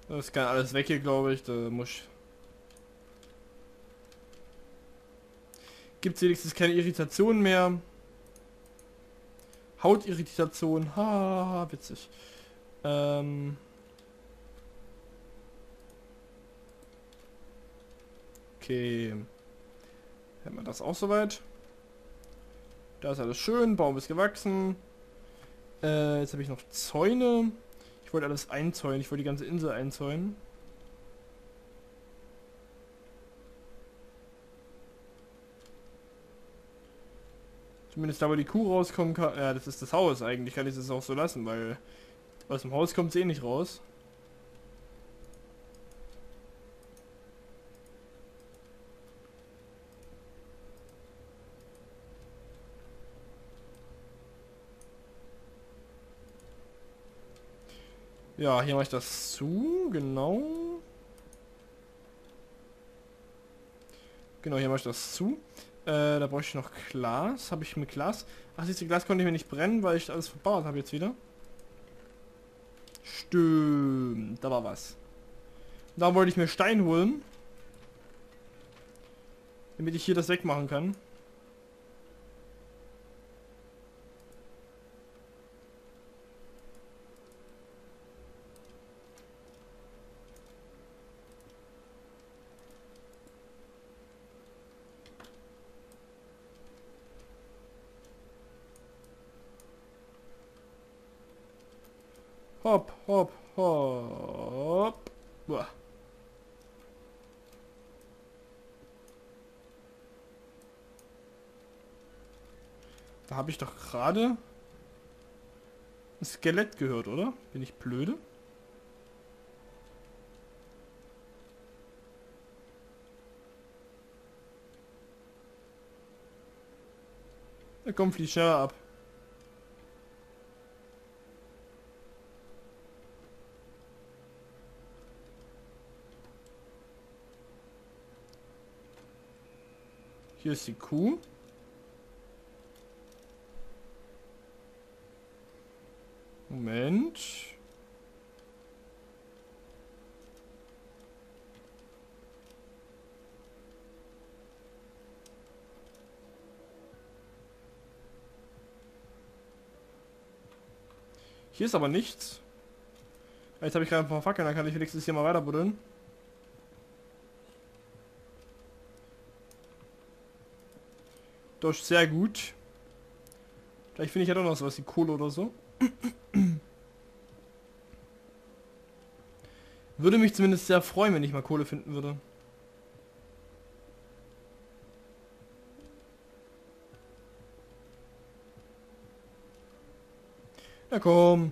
Das kann alles weg hier, glaube ich. Da muss ich... Gibt es wenigstens keine Irritation mehr. Hautirritation. Ha, witzig. Ähm... Okay. Hätten wir das auch soweit. Da ist alles schön. Baum ist gewachsen. Jetzt habe ich noch Zäune. Ich wollte alles einzäunen. Ich wollte die ganze Insel einzäunen. Zumindest da, wo die Kuh rauskommen kann. Ja, das ist das Haus. Eigentlich kann ich das auch so lassen, weil aus dem Haus kommt sie eh nicht raus. Ja, hier mache ich das zu. Genau. Genau, hier mache ich das zu. Da brauche ich noch Glas. Habe ich mit Glas? Ach, dieses Glas konnte ich mir nicht brennen, weil ich alles verbaut habe jetzt wieder. Stimmt, da war was. Da wollte ich mir Stein holen. Damit ich hier das wegmachen kann. Hopp, hopp, hopp. Boah. Da habe ich doch gerade ein Skelett gehört, oder? Bin ich blöde? Na komm, flieg schneller ab. Hier ist die Kuh. Moment. Hier ist aber nichts. Jetzt habe ich gerade ein paar Fackeln, dann kann ich wenigstens hier mal weiter buddeln. Das ist sehr gut. Vielleicht finde ich ja doch noch sowas wie Kohle oder so. Würde mich zumindest sehr freuen, wenn ich mal Kohle finden würde. Na komm.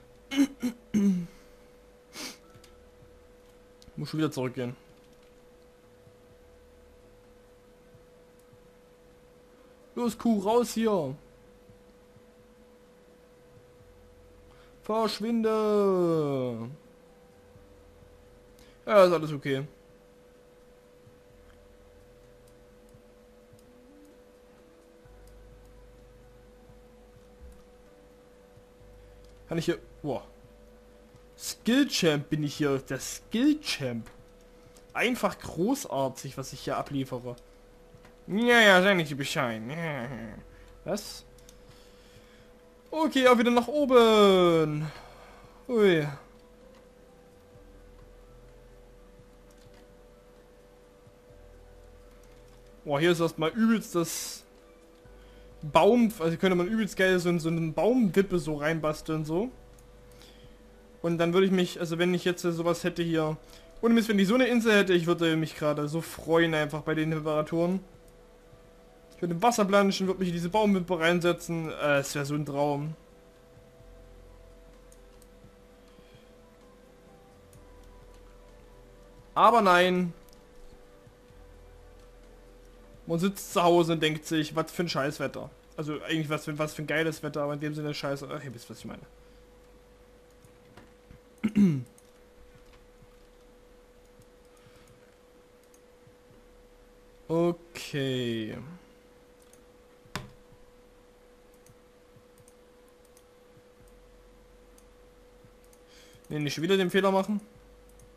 Muss schon wieder zurückgehen. Los, Kuh, raus hier. Verschwinde. Ja, ist alles okay. Kann ich hier... Boah. Skill Champ bin ich hier. Der Skill Champ. Einfach großartig, was ich hier abliefere. Ja, ja, sag nicht Bescheid. Was? Okay, auch wieder nach oben. Ui. Boah, hier ist erstmal übelst das Baum, also könnte man übelst geil so eine Baumwippe so reinbasteln so. Und dann würde ich mich, also wenn ich jetzt sowas hätte hier, ohne Mist, wenn ich so eine Insel hätte, ich würde mich gerade so freuen einfach bei den Temperaturen. Ich würde im Wasser planschen, würde mich in diese Baumwippe reinsetzen, es wäre so ein Traum. Aber nein. Man sitzt zu Hause und denkt sich, was für ein Scheißwetter. Also eigentlich was für ein geiles Wetter, aber in dem Sinne scheiße. Ach, ihr wisst, was ich meine. Okay. Ne, nicht wieder den Fehler machen.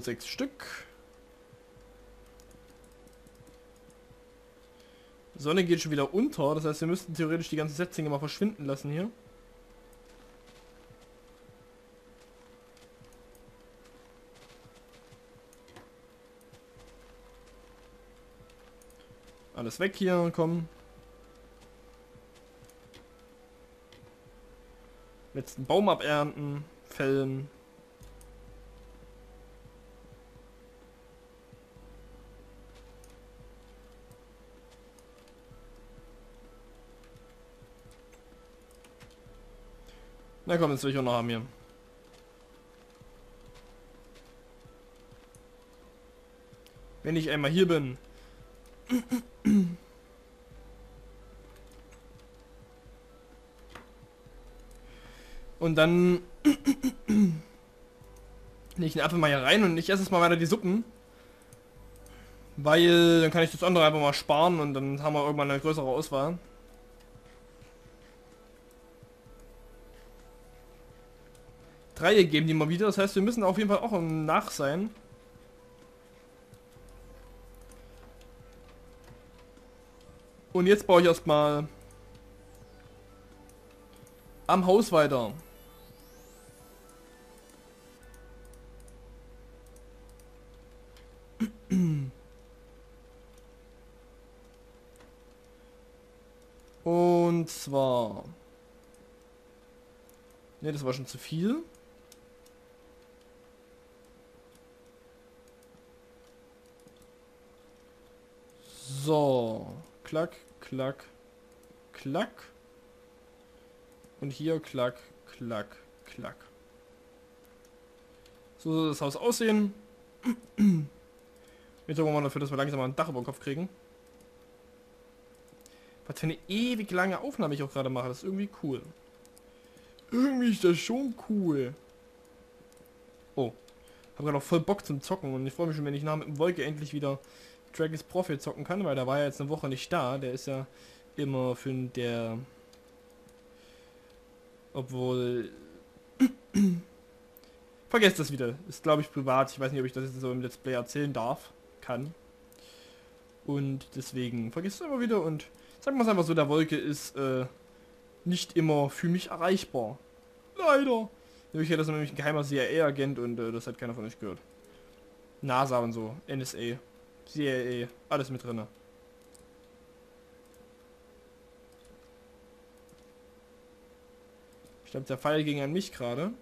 6 Stück. Sonne geht schon wieder unter, das heißt, wir müssten theoretisch die ganzen Setzlinge mal verschwinden lassen hier. Alles weg hier, komm. Letzten Baum abernten, fällen. Na komm, jetzt will ich auch noch haben hier. Wenn ich einmal hier bin. Und dann lege ich den Apfel mal hier rein und ich esse jetzt mal weiter die Suppen. Weil dann kann ich das andere einfach mal sparen und dann haben wir irgendwann eine größere Auswahl. Dreieck geben die mal wieder, das heißt wir müssen auf jeden Fall auch im Nach sein. Und jetzt baue ich erstmal am Haus weiter. Und zwar... Ne, das war schon zu viel. So. Klack, klack, klack. Und hier klack, klack, klack. So soll das Haus aussehen. Jetzt sorgen wir mal dafür, dass wir langsam mal ein Dach über den Kopf kriegen. Was für eine ewig lange Aufnahme ich auch gerade mache. Das ist irgendwie cool. Irgendwie ist das schon cool. Oh. Hab gerade noch voll Bock zum Zocken und ich freue mich schon, wenn ich nach mit dem Wolke endlich wieder Dragon's Prophet zocken kann, weil da war ja jetzt eine Woche nicht da. Der ist ja immer für der... Obwohl... Vergesst das wieder. Ist glaube ich privat. Ich weiß nicht, ob ich das jetzt so im Let's Play erzählen darf. Kann. Und deswegen vergesst es immer wieder und sagen wir es einfach so, der Wolke ist nicht immer für mich erreichbar. Leider. Nämlich das ist nämlich ein geheimer CIA-Agent und das hat keiner von euch gehört. NASA und so. NSA. CIA. Alles mit drinne. Ich glaube, der Pfeil ging an mich gerade.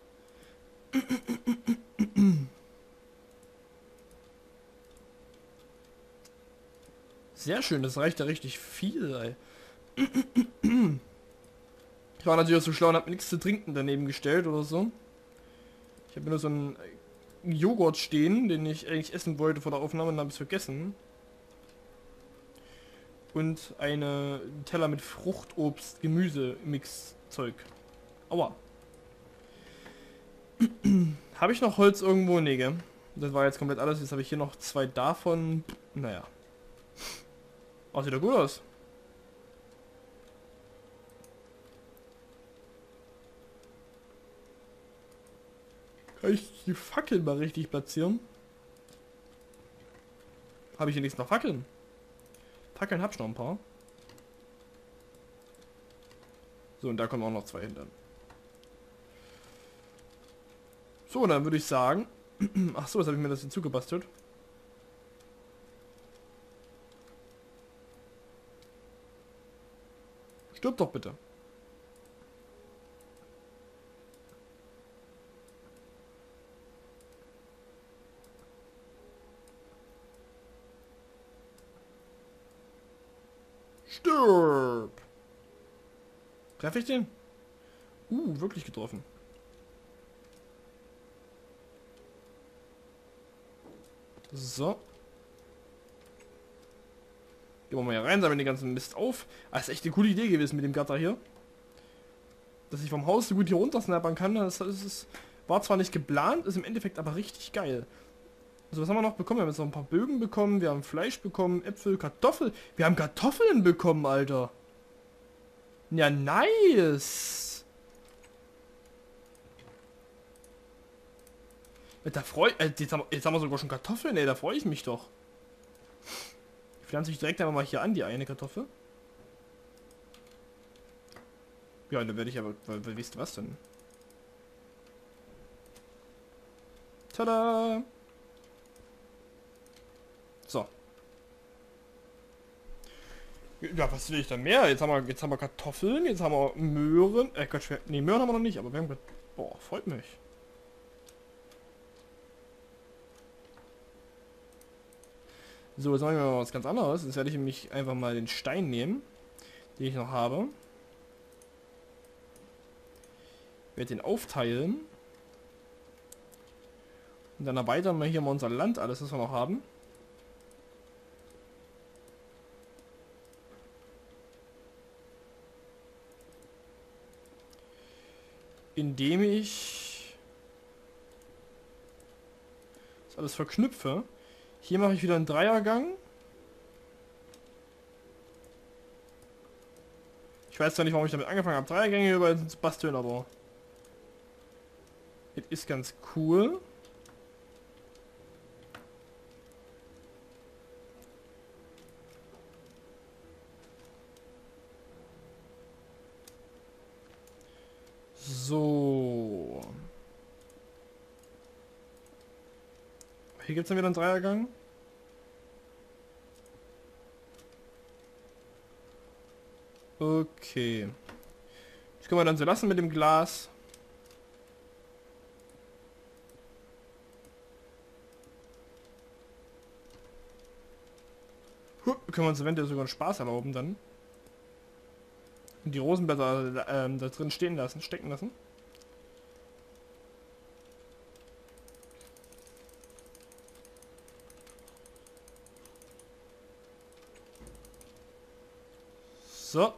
Sehr schön, das reicht ja richtig viel, ey. Ich war natürlich auch so schlau und habe mir nichts zu trinken daneben gestellt oder so. Ich habe nur so einen Joghurt stehen, den ich eigentlich essen wollte vor der Aufnahme und habe es vergessen. Und einen Teller mit Fruchtobst, Gemüse, Mix-Zeug. Aua. Habe ich noch Holz irgendwo? Nee, gell? Das war jetzt komplett alles. Jetzt habe ich hier noch 2 davon. Naja. Oh, sieht doch gut aus. Kann ich die Fackeln mal richtig platzieren? Habe ich hier nichts noch Fackeln? Fackeln hab ich noch ein paar. So, und da kommen auch noch 2 hinter. So, dann würde ich sagen... Ach so, jetzt habe ich mir das hier zugebastelt. Stirb doch bitte. Stirb! Treffe ich den? Wirklich getroffen. So. Gehen wir mal hier rein, sammeln den ganzen Mist auf. Das ist echt eine coole Idee gewesen mit dem Gatter hier. Dass ich vom Haus so gut hier runter snappern kann. War zwar nicht geplant, ist im Endeffekt aber richtig geil. Also was haben wir noch bekommen? Wir haben jetzt noch ein paar Bögen bekommen, wir haben Fleisch bekommen, Äpfel, Kartoffeln. Wir haben Kartoffeln bekommen, Alter. Ja, nice. Da jetzt haben wir sogar schon Kartoffeln, ey, da freue ich mich doch. Ich pflanze ich direkt einfach mal hier an, die eine Kartoffel. Ja, dann werde ich aber, weil wisst ihr was denn? Tada! So. Ja, was will ich dann mehr? Jetzt haben wir Kartoffeln, jetzt haben wir Möhren. Gott, nee, Möhren haben wir noch nicht, aber wir haben... Boah, freut mich. So, jetzt machen wir mal was ganz anderes. Jetzt werde ich nämlich einfach mal den Stein nehmen, den ich noch habe. Werde den aufteilen. Und dann erweitern wir hier mal unser Land, alles was wir noch haben. Indem ich das alles verknüpfe. Hier mache ich wieder einen Dreiergang. Ich weiß zwar nicht, warum ich damit angefangen habe, Dreiergänge überall zu basteln, aber das ist ganz cool. So. Hier gibt es dann wieder einen Dreiergang. Okay. Das können wir dann so lassen mit dem Glas. Können wir uns eventuell sogar einen Spaß erlauben dann. Und die Rosenblätter da drin stecken lassen. So.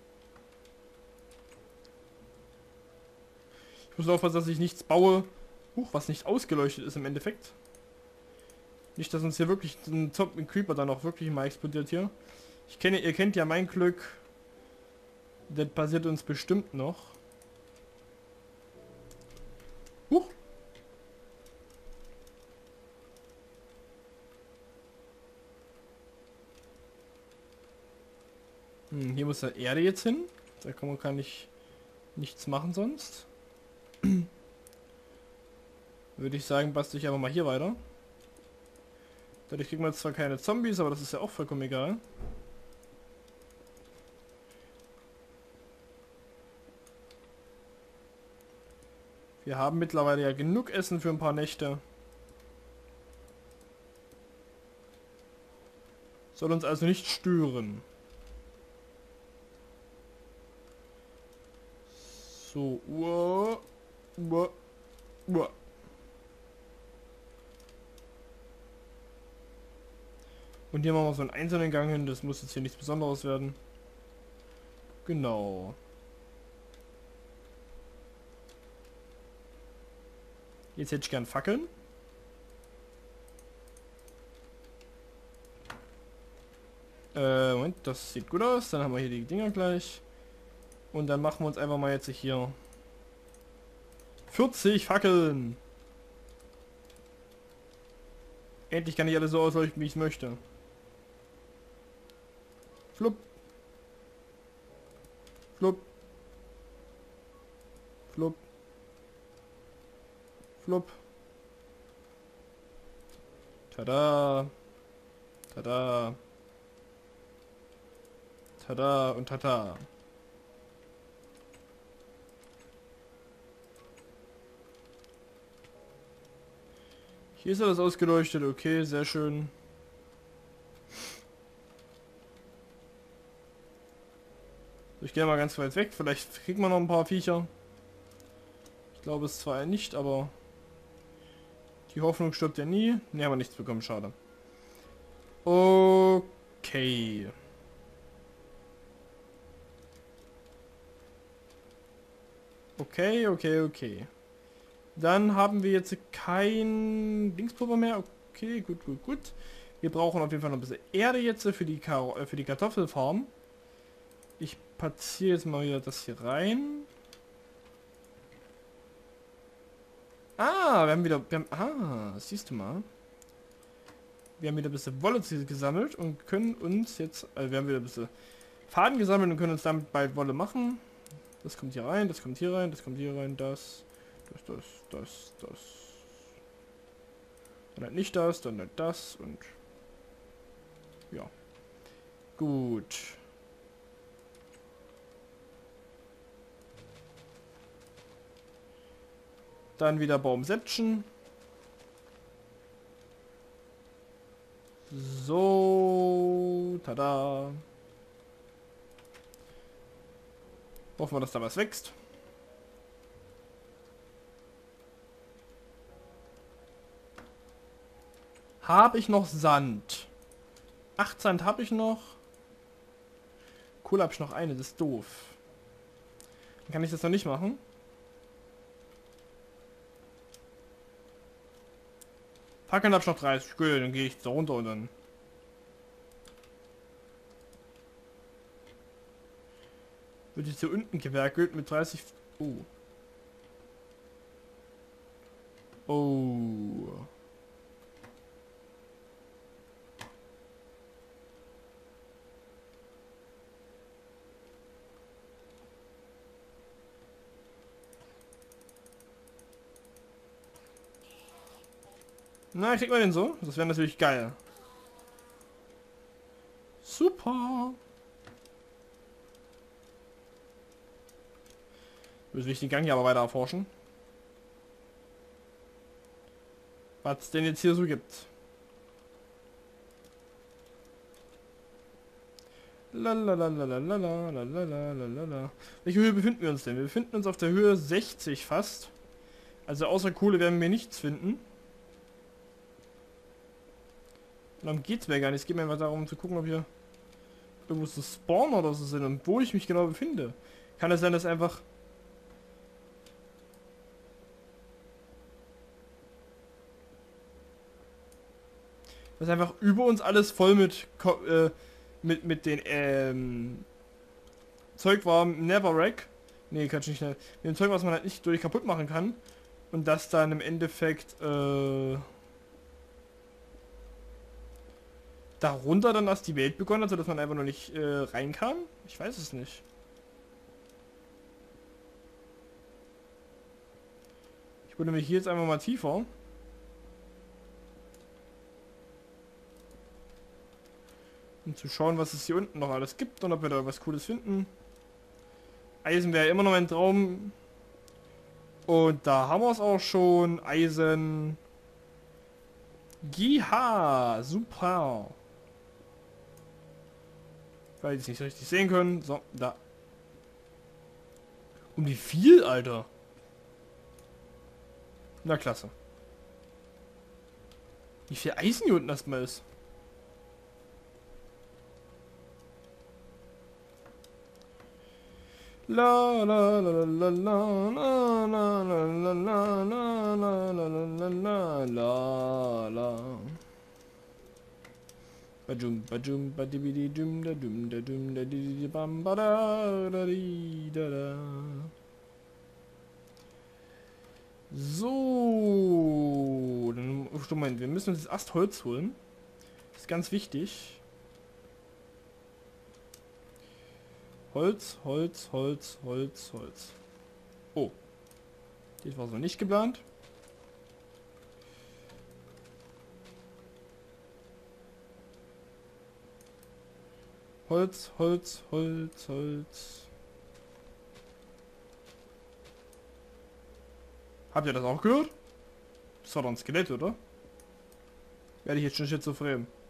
Ich muss aufpassen, dass ich nichts baue, was nicht ausgeleuchtet ist im Endeffekt. Nicht, dass uns hier wirklich ein Creeper dann auch wirklich mal explodiert hier. Ihr kennt ja mein Glück. Das passiert uns bestimmt noch. Hier muss der Erde jetzt hin. Da kann ich nichts machen sonst. Würde ich sagen, bastel ich aber mal hier weiter. Dadurch kriegen wir jetzt zwar keine Zombies, aber das ist ja auch vollkommen egal. Wir haben mittlerweile ja genug Essen für ein paar Nächte. Soll uns also nicht stören. So, Und hier machen wir so einen einzelnen Gang hin, das muss jetzt hier nichts Besonderes werden. Genau. Jetzt hätte ich gern Fackeln. Moment, das sieht gut aus. Dann haben wir hier die Dinger gleich. Und dann machen wir uns einfach mal jetzt hier 40 Fackeln. Endlich kann ich alles so ausleuchten, wie ich es möchte. Flupp. Flupp. Flupp. Flupp. Tada. Tada. Tada und tada. Hier ist alles ausgeleuchtet, okay, sehr schön. Ich gehe mal ganz weit weg, vielleicht kriegt man noch ein paar Viecher. Ich glaube es zwar nicht, aber die Hoffnung stirbt ja nie. Ne, haben wir nichts bekommen, schade. Okay. Okay. Dann haben wir jetzt kein Dingspulver mehr. Okay, gut. Wir brauchen auf jeden Fall noch ein bisschen Erde jetzt für die Kartoffelfarm. Ich platziere jetzt mal wieder das hier rein. Ah, siehst du mal. Wir haben wieder ein bisschen Wolle gesammelt und können uns jetzt, also wir haben wieder ein bisschen Faden gesammelt und können uns damit bald Wolle machen. Das kommt hier rein, das kommt hier rein, das kommt hier rein, das. Dann halt nicht das, dann halt das und ja. Gut. Dann wieder Baumsäppchen. So, tada. Hoffen wir, dass da was wächst. Habe ich noch Sand? 8 Sand habe ich noch. Kohle habe ich noch eine, das ist doof. Dann kann ich das noch nicht machen. Fackeln habe ich noch 30. Gut, dann gehe ich da runter und dann... Wird jetzt hier unten gewerkelt mit 30... Oh. Oh. Na, kriegt man den so? Das wäre natürlich geil. Super. Müssen wir den Gang hier aber weiter erforschen. Was es denn jetzt hier so gibt. Lalalalalalalalalala. Welche Höhe befinden wir uns denn? Wir befinden uns auf der Höhe 60 fast. Also außer Kohle werden wir nichts finden. Darum geht's mir gar nicht. Es geht mir einfach darum zu gucken, ob hier irgendwo so Spawner oder so sind und wo ich mich genau befinde. Kann es sein, dass einfach... dass einfach über uns alles voll mit den Zeug war, Netherrack. Nee, kann ich nicht. Mit dem Zeug, was man halt nicht durch kaputt machen kann. Und das dann im Endeffekt darunter dann erst die Welt begonnen hat, sodass man einfach noch nicht reinkam? Ich weiß es nicht. Ich würde mich hier jetzt einfach mal tiefer. Um zu schauen, was es hier unten noch alles gibt und ob wir da was Cooles finden. Eisen wäre immer noch ein Traum. Und da haben wir es auch schon. Eisen. Giha! Super! Weil die es nicht so richtig sehen können. So, da. Um wie viel, Alter? Na klasse. Wie viel Eisen hier unten erstmal ist. La la la la la la la la la la la la la la la. Bajum bajum badibidi dum da dum da dum da di bam bada da di da da. So, dann Moment, wir müssen uns das Astholz holen. Das ist ganz wichtig. Holz, Holz, Holz, Holz, Holz. Oh. Das war so nicht geplant. Holz, Holz, Holz, Holz. Habt ihr das auch gehört? Das war doch ein Skelett, oder? Werde ich jetzt schon schizophren.